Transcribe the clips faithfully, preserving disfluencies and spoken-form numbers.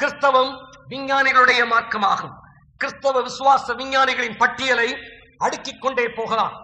கிறிஸ்தவம் விஞ்ஞானிகளுடைய மார்க்கமாகும். கிறிஸ்தவ விசுவாச விஞ்ஞானிகளின் பட்டியலை அடுக்கிக் கொண்டே போகலாம்.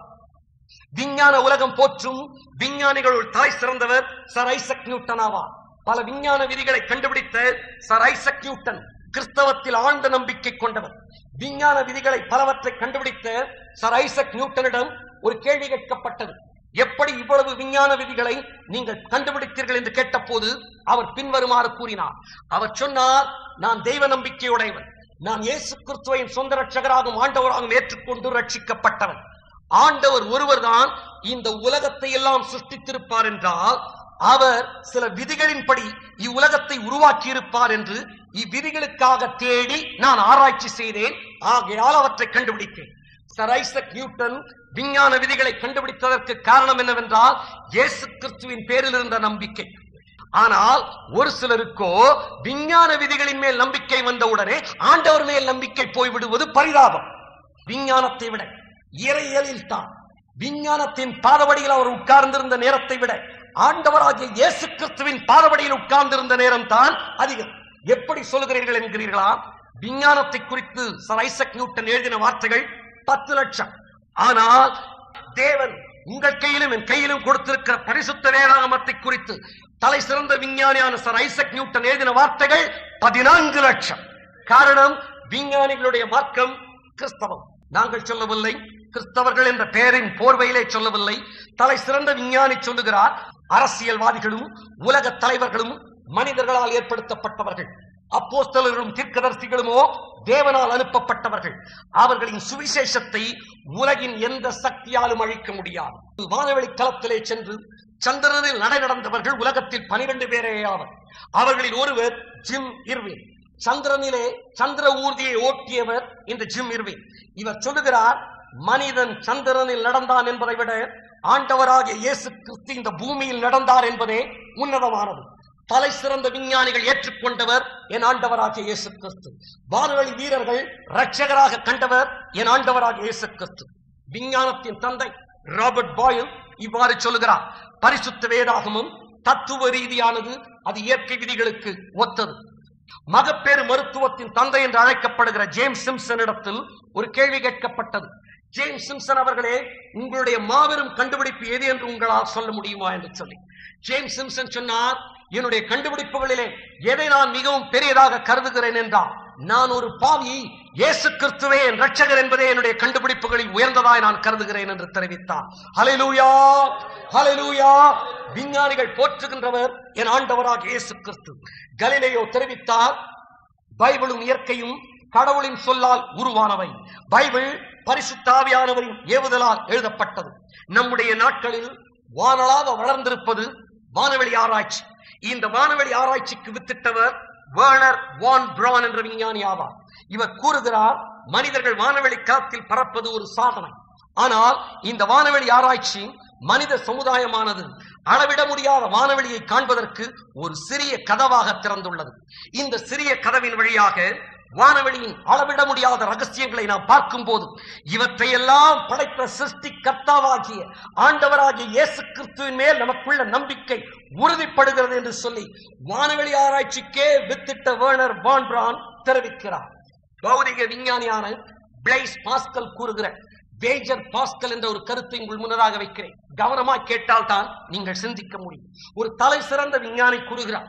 விஞ்ஞான உலகம் போற்றும் விஞ்ஞானிகளுள் தலை சிறந்தவர் சர் ஐசக் நியூட்டன் ஆவார். பல விஞ்ஞான விதிகளை கண்டுபிடித்த சர் ஐசக் நியூட்டன் கிறிஸ்தவத்தில் ஆழ்ந்த நம்பிக்கை கொண்டவர். விஞ்ஞான விதிகளை பலவற்றை கண்டுபிடித்த சர் ஐசக் நியூட்டனிடம் ஒரு கேள்வி கேட்கப்பட்டது. எப்படி இவ்வளவு விஞ்ஞான விதிகளை நீங்கள் கண்டுபிடித்தீர்கள் என்று கேட்ட போது அவர் பின்வருமாறு கூறினார். அவர் சொன்னார், நான் தெய்வ நம்பிக்கையுடையவன். நான் இயேசு கிறிஸ்துவின் சொந்த ரட்சகராகவும் ஆண்டவராகவும் ஏற்றுக்கொண்டு ரட்சிக்கப்பட்டவன். ஆண்டவர் ஒருவர் தான் இந்த உலகத்தை எல்லாம் சிருஷ்டித்திருப்பார் என்றால் அவர் சில விதிகளின்படி இவ்வுலகத்தை உருவாக்கி இருப்பார் என்று இவ்விதிகளுக்காக தேடி நான் ஆராய்ச்சி செய்தேன். ஆகையால் அவற்றை கண்டுபிடித்தேன். சர் ஐசக் நியூட்டன் விஞ்ஞான விதிகளை கண்டுபிடித்ததற்கு காரணம் என்னவென்றால் இயேசு கிறிஸ்துவின் பேரில் இருந்த நம்பிக்கை. ஆனால் ஒரு சிலருக்கோ விஞ்ஞான விதிகளின் மேல் நம்பிக்கை வந்தவுடனே ஆண்டவர் மேல் நம்பிக்கை போய்விடுவது பரிதாபம். விஞ்ஞானத்தை விட இறையியலில் தான் விஞ்ஞானத்தின் பாதபடியில் அவர் உட்கார்ந்திருந்த நேரத்தை விட ஆண்டவராகிய இயேசு கிறிஸ்துவின் பாதபடியில் உட்கார்ந்திருந்த நேரம் தான் அதிகம். எப்படி சொல்லுகிறீர்கள் என்கிறீர்களா? விஞ்ஞானத்தை குறித்து சர் ஐசக் நியூட்டன் எழுதின வார்த்தைகள் பத்து லட்சம். ஆனால் தேவன் உங்கள் கையிலும் என் கையிலும் கொடுத்திருக்கிற பரிசுத்த வேதாகமத்தை குறித்து தலை சிறந்த விஞ்ஞானியான சர் ஐசக் நியூட்டன் எழுதின வார்த்தைகள் பதினான்கு லட்சம். காரணம், விஞ்ஞானிகளுடைய மார்க்கம் கிறிஸ்தவம். நாங்கள் சொல்லவில்லை, கிறிஸ்தவர்கள் என்ற பெயரின் போர்வையிலே சொல்லவில்லை. தலை சிறந்த விஞ்ஞானி சொல்லுகிறார், அரசியல்வாதிகளும் உலக தலைவர்களும் மனிதர்களால் ஏற்படுத்தப்பட்டவர்கள். அப்போஸ்தலர்களும் தீர்க்கதரிசிகளுமோ தேவனால் அனுப்பப்பட்டவர்கள். அவர்களின் சுவிசேஷத்தை உலகின் எந்த சக்தியாலும் அழிக்க முடியாது. வானவெளி தளத்திலே சென்று சந்திரனில் நடை நடந்தவர்கள் உலகத்தில் பனிரெண்டு பேரே ஆவர். அவர்களில் ஒருவர் ஜிம் இர்வின். சந்திரனிலே சந்திர ஊர்தியை ஓட்டியவர் இந்த ஜிம் இர்வின். இவர் சொல்லுகிறார், மனிதன் சந்திரனில் நடந்தான் என்பதை விட ஆண்டவராகிய இயேசு கிறிஸ்து இந்த பூமியில் நடந்தார் என்பதே உன்னதமானது. தலை சிறந்த விஞ்ஞானிகள் ஏற்றுக்கொண்டவர் என் ஆண்டவராகிய இயேசு கிறிஸ்து. வானவெளி வீரர்கள் இரட்சகராக கண்டவர் என் ஆண்டவராகிய இயேசு கிறிஸ்து. விஞ்ஞானத்தின் தந்தை ராபர்ட் பாயில் இவ்வாறு சொல்லுகிறார், பரிசுத்த வேதாகமும் தத்துவ ரீதியானது, அது இயற்கை விதிகளுக்கு ஒத்தது. மகப்பேறு மருத்துவத்தின் தந்தை என்று அழைக்கப்படுகிற ஜேம்ஸ் சிம்சன் இடத்தில் ஒரு கேள்வி கேட்கப்பட்டது. ஜேம்ஸ் சிம்சன் அவர்களே, உங்களுடைய மாபெரும் கண்டுபிடிப்பு எது என்று உங்களால் சொல்ல முடியுமா என்று சொல்லி ஜேம்ஸ் சிம்சன் சொன்னார், என்னுடைய கண்டுபிடிப்புகளிலே எதை நான் மிகவும் பெரியதாக கருதுகிறேன் என்றால், நான் ஒரு பாவி, இயேசு கிறிஸ்துவே என் இரட்சகர் என்பதே என்னுடைய கண்டுபிடிப்புகளில் உயர்ந்ததாய் நான் கருதுகிறேன் என்று தெரிவித்தார். ஹல்லேலூயா, ஹல்லேலூயா. விஞ்ஞானிகள் போற்றுகின்றவர் என் ஆண்டவராகிய இயேசு கிறிஸ்து. கலிலேயோ தெரிவித்தார், பைபிளும் இயற்கையும் கடவுளின் சொல்லால் உருவானவை. பைபிள் பரிசுத்த ஆவியானவரின் ஏவுதலால் எழுதப்பட்டது. நம்முடைய நாட்களில் வானளாக வளர்ந்திருப்பது வானவெளி ஆராய்ச்சி. இந்த வானவெளி ஆராய்ச்சிக்கு வித்திட்டவர் வேர்னர் வான் பிரான் என்ற விஞ்ஞானி ஆவார். இவர் கூறுகிறார், மனிதர்கள் வானவெளி களத்தில் பறப்பது ஒரு சாதனை. ஆனால் இந்த வானவெளி ஆராய்ச்சி மனித சமுதாயமானது அளவிட முடியாத வானவெளியை காண்பதற்கு ஒரு சிறிய கதவாக திறந்துள்ளது. இந்த சிறிய கதவின் வழியாக வானவெளியின் அளவிட முடியாத ரகசியங்களை நாம் பார்க்கும் போது இவற்றையெல்லாம் படைத்த சிருஷ்டி கர்த்தாவாகிய ஆண்டவராகிய இயேசு கிறிஸ்துவின் மேல் நமக்குள்ள நம்பிக்கை உறுதிப்படுகிறது என்று சொல்லி வானவெளி ஆராய்ச்சிக்கே வித்திட்ட வேர்னர் வான் பிரான் தெரிவிக்கிறார். பௌதிக விஞ்ஞானியான பிளைஸ் பாஸ்கல் கூறுகிற வேஜர் பாஸ்கல் என்ற ஒரு கருத்தை உங்கள் முன்னதாக வைக்கிறேன். கவனமாக கேட்டால் தான் நீங்கள் சிந்திக்க முடியும். ஒரு தலை சிறந்த விஞ்ஞானி கூறுகிறார்,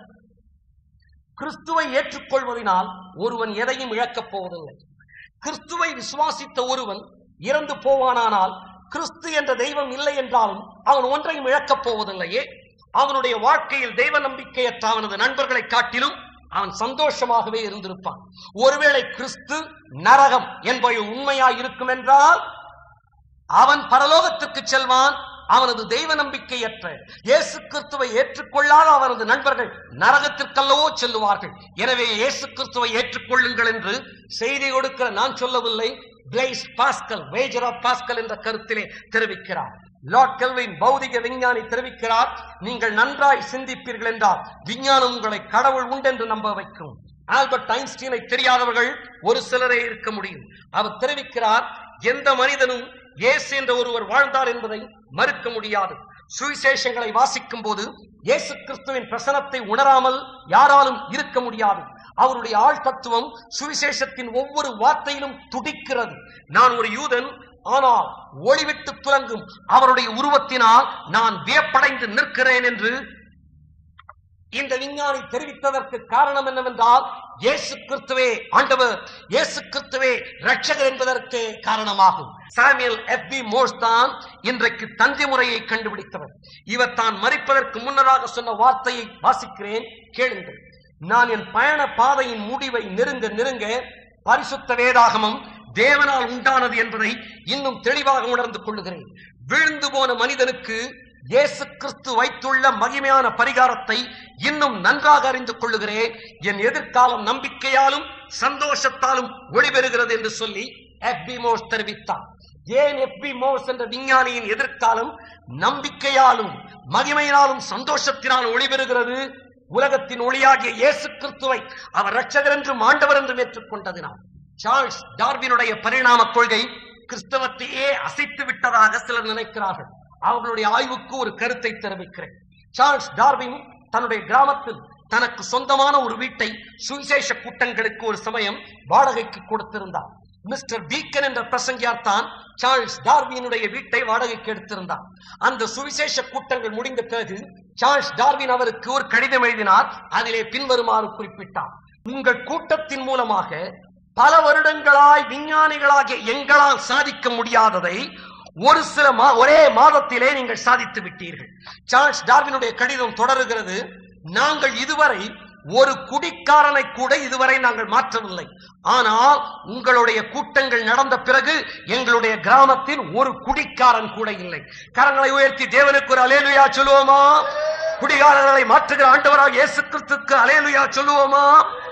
கிறிஸ்துவை ஏற்றுக்கொள்வதனால் ஒருவன் எதையும் இழக்கப் போவதில்லை. கிறிஸ்துவை விசுவாசித்த ஒருவன் இறந்து போவானானால் கிறிஸ்து என்ற தெய்வம் இல்லை என்றாலும் அவன் ஒன்றையும் இழக்கப் போவதில்லையே. அவனுடைய வாழ்க்கையில் தெய்வ நம்பிக்கையற்ற அவனது நண்பர்களை காட்டிலும் அவன் சந்தோஷமாகவே இருந்திருப்பான். ஒருவேளை கிறிஸ்து நரகம் என்பவை உண்மையாய் இருக்கும் என்றால் அவன் பரலோகத்திற்கு செல்வான். அவனது தெய்வ நம்பிக்கையற்ற இயேசு கிறிஸ்துவை ஏற்றுக்கொள்ளாத அவனது நண்பர்கள் நரகத்திற்கல்லவோ செல்லுவார்கள். எனவே இயேசு கிறிஸ்துவை ஏற்றுக்கொள்ளுங்கள் என்று செய்தி கொடுக்கிற நான் சொல்லவில்லை. Blaise Pascal, wager of Pascal என்ற கருத்திலே தெரிவிக்கிறார். லார்ட் கெல்வின் பௌதிக விஞ்ஞானி தெரிவிக்கிறார், நீங்கள் நன்றாய் சிந்திப்பீர்கள் என்றால் விஞ்ஞானம் உங்களை கடவுள் உண்டென்று நம்ப வைக்கும். ஆல்பர்ட் ஐன்ஸ்டீனை தெரியாதவர்கள் ஒரு சிலரே இருக்க முடியும். அவர் தெரிவிக்கிறார், எந்த மனிதனும் இயேசு என்ற ஒருவர் வாழ்ந்தார் என்பதை மறுக்க முடியாது. சுவிசேஷங்களை வாசிக்கும் போது இயேசு கிறிஸ்துவின் பிரசனத்தை உணராமல் யாராலும் இருக்க முடியாது. அவருடைய ஆள் தத்துவம் சுவிசேஷத்தின் ஒவ்வொரு வார்த்தையிலும் துடிக்கிறது. நான் ஒரு யூதன், ஆனால் ஒளிவிட்டு துலங்கும் அவருடைய உருவத்தினால் நான் வியப்படைந்து நிற்கிறேன் என்று இந்த விஞ்ஞானி தெரிவித்ததற்கு காரணம் என்னவென்றால், இயேசு கிறிஸ்துவே ஆண்டவர், இயேசு கிறிஸ்துவே ரட்சகர் என்பதற்கு காரணமாகும். சாமுவேல் எஃப் பி மோர்ஸ் தான் இன்றைக்கு தந்தி முறையை கண்டுபிடித்தவர். இவர் தான் மரிப்பதற்கு முன்னதாக சொன்ன வார்த்தையை வாசிக்கிறேன், கேளுங்கள். நான் என் பயண பாதையின் முடிவை நெருங்க நெருங்க பரிசுத்த வேதாகமம் தேவனால் உண்டானது என்பதை இன்னும் தெளிவாக உணர்ந்து கொள்ளுகிறேன். விழுந்து போன மனிதனுக்கு இயேசு கிறிஸ்து வைத்துள்ள மகிமையான பரிகாரத்தை இன்னும் நன்றாக அறிந்து கொள்ளுகிறேன். என் எதிர்காலம் நம்பிக்கையாலும் சந்தோஷத்தாலும் ஒளிபெறுகிறது என்று சொல்லி எஃப் பி மோர்ஸ் தெரிவித்தார். ஏன் எஃப் பி மோர்ஸ் என்ற விஞ்ஞானியின் எதிர்காலம் நம்பிக்கையாலும் மகிமையினாலும் சந்தோஷத்தினாலும் ஒளிபெறுகிறது? உலகத்தின் ஒளியாகிய இயேசு கிறிஸ்துவை அவர் ரட்சகர் என்றும் ஆண்டவர் என்றும் ஏற்றுக்கொண்டதினால். சார்ல்ஸ் டார்வினுடைய பரிணாம கொள்கை கிறிஸ்தவத்தையே அசைத்து விட்டதாக சிலர் நினைக்கிறார்கள். அவர்களுடைய ஆய்வுக்கு ஒரு கருத்தை தெரிவிக்கிறேன். சார்ல்ஸ் டார்வின் தன்னுடைய கிராமத்தில் தனக்கு சொந்தமான ஒரு வீட்டை சுவிசேஷ கூட்டங்களுக்கு ஒரு சமயம் வாடகைக்கு கொடுத்திருந்தார். மிஸ்டர் பீக்கன் என்ற பிரசங்கியார் தான் சார்ல்ஸ் டார்வினுடைய வீட்டை வாடகைக்கு எடுத்திருந்தார். அந்த சுவிசேஷ கூட்டங்கள் முடிந்த பிறகு சார்ல்ஸ் டார்வின் அவருக்கு ஒரு கடிதம் எழுதினார். அதிலே பின்வருமாறு குறிப்பிட்டார்: உங்கள் கூட்டத்தின் மூலமாக பல வருடங்களாய் விஞ்ஞானிகளாகிய எங்களால் சாதிக்க முடியாததை ஒரு சில ஒரே மாதத்திலே நீங்கள் சாதித்து விட்டீர்கள். சார்ல்ஸ் டார்வினுடைய கடிதம் தொடருகிறது: நாங்கள் இதுவரை ஒரு குடிக்காரனை கூட இதுவரை நாங்கள் மாற்றவில்லை. ஆனால் உங்களுடைய கூட்டங்கள் நடந்த பிறகு எங்களுடைய கிராமத்தில் ஒரு குடிக்காரன் கூட இல்லை. கரங்களை உயர்த்தி தேவனுக்கு ஒரு அல்லேலூயா சொல்லுவோமா? குடிகாரர்களை மாற்றுகிற ஆண்டவராக இயேசு கிறிஸ்துவுக்கு அல்லேலூயா சொல்லுவோமா?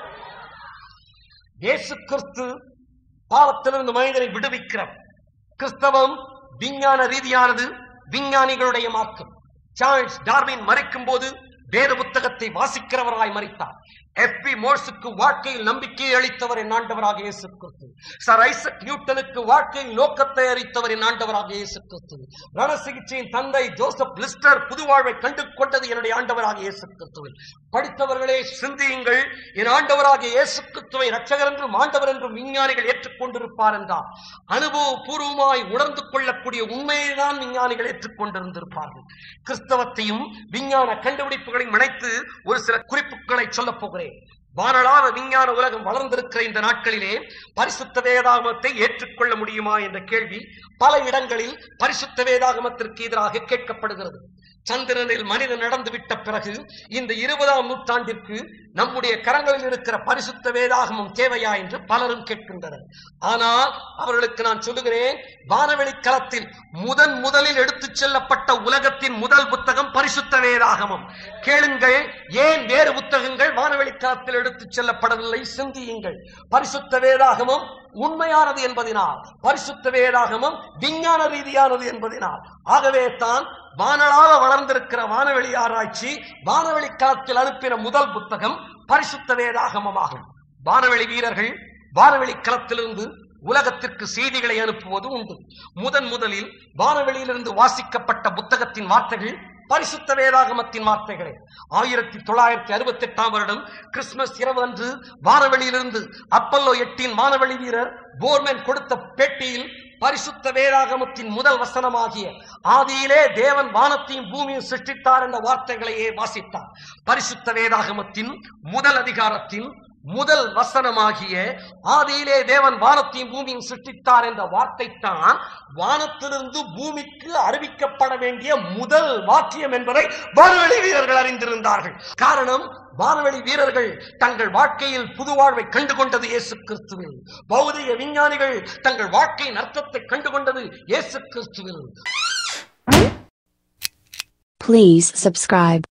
இயேசு கிறிஸ்து பாவத்திலிருந்து மனிதனை விடுவிக்கிறார். கிறிஸ்தவம் விஞ்ஞான ரீதியானது, விஞ்ஞானிகளுடைய மார்க்கம். சார்ல்ஸ் டார்வின் மரிக்கும் போது வேத புத்தகத்தை வாசிக்கிறவராய் மரித்தார். எஃப் பி மோர்ஸுக்கு வாழ்க்கையில் நம்பிக்கையை அளித்தவர் என் ஆண்டவராக இயேசு கிறிஸ்து. சர் ஐசக் நியூட்டனுக்கு வாழ்க்கையில் நோக்கத்தை அளித்தவர் என் ஆண்டவராக இயேசு கிறிஸ்து. ரண சிகிச்சையின் தந்தை ஜோசப் லிஸ்டர் புது வாழ்வை கண்டு கொண்டது என்னுடைய ஆண்டவராக இயேசு கிறிஸ்துவை. படித்தவர்களே சிந்தியுங்கள், என் ஆண்டவராக இயேசு கிறிஸ்துவை ரட்சகர் என்றும் ஆண்டவர் என்றும் விஞ்ஞானிகள் ஏற்றுக்கொண்டிருப்பார் என்றார். அனுபவபூர்வமாய் உணர்ந்து கொள்ளக்கூடிய உண்மையை தான் விஞ்ஞானிகள் ஏற்றுக்கொண்டிருந்திருப்பார்கள். கிறிஸ்தவத்தையும் விஞ்ஞான கண்டுபிடிப்புகளையும் இணைத்து ஒரு சில குறிப்புகளை சொல்லப் போகிறேன். வானளாவ விஞ்ஞான உலகம் வளர்ந்திருக்கிற இந்த நாட்களிலே பரிசுத்த வேதாகமத்தை ஏற்றுக்கொள்ள முடியுமா என்ற கேள்வி பல இடங்களில் பரிசுத்த வேதாகமத்திற்கு எதிராக கேட்கப்படுகிறது. சந்திரனில் மனிதன் நடந்து விட்ட பிறகு இந்த இருபதாம் நூற்றாண்டிற்கு நம்முடைய கரங்களில் இருக்கிற பரிசுத்த வேதாகமம் தேவையா என்று பலரும் கேட்கின்றனர். ஆனால் அவர்களுக்கு நான் சொல்லுகிறேன், வானவெளி களத்தில் முதன் முதலில் எடுத்துச் செல்லப்பட்ட உலகத்தின் முதல் புத்தகம் பரிசுத்த வேதாகமம். கேளுங்கள், ஏன் வேறு புத்தகங்கள் வானவெளி களத்தில் எடுத்துச் செல்லப்படவில்லை? சிந்தியுங்கள். பரிசுத்த வேதாகமம் உண்மையானது என்பதினால், பரிசுத்த வேதாகமம் விஞ்ஞான ரீதியானது என்பதினால். ஆகவே தான் வானளாக வளர்ந்திருக்கிற வானவெளி ஆராய்ச்சி வானவெளி களத்தில் அனுப்பின முதல் புத்தகம் பரிசுத்த வேதாகமமாகும். வானவெளி வீரர்கள் வானவெளி களத்திலிருந்து உலகத்திற்கு செய்திகளை அனுப்புவது உண்டு. முதன் முதலில் வானவெளியிலிருந்து வாசிக்கப்பட்ட புத்தகத்தின் வார்த்தைகள் பரிசுத்த வேதாகமத்தின் வார்த்தைகளே. ஆயிரத்தி தொள்ளாயிரத்தி அறுபத்தி எட்டாம் வருடம் கிறிஸ்துமஸ் இரவு அன்று வானவெளியிலிருந்து அப்பல்லோ எட்டின் வானவெளி வீரர் போர்மேன் கொடுத்த பேட்டியில் பரிசுத்த வேதாகமத்தின் முதல் வசனமாகிய ஆதியிலே தேவன் வானத்தையும் பூமியும் சிருஷ்டித்தார் என்ற வார்த்தைகளையே வாசித்தார். பரிசுத்த வேதாகமத்தின் முதல் அதிகாரத்தின் முதல் வசனமாகிய ஆதியிலே தேவன் வானத்தையும் பூமியும் சிருஷ்டித்தார் என்ற வார்த்தை தான் வானத்திலிருந்து பூமிக்கு அறிவிக்கப்பட வேண்டிய முதல் வாக்கியம் என்பதை வானவெளி வீரர்கள் அறிந்திருந்தார்கள். காரணம், வானவெளி வீரர்கள் தங்கள் வாழ்க்கையில் புது வாழ்வை கண்டுகொண்டது இயேசு கிறிஸ்துவில். பௌதிக விஞ்ஞானிகள் தங்கள் வாழ்க்கையின் அர்த்தத்தை கண்டுகொண்டது இயேசு கிறிஸ்துவில். Please subscribe.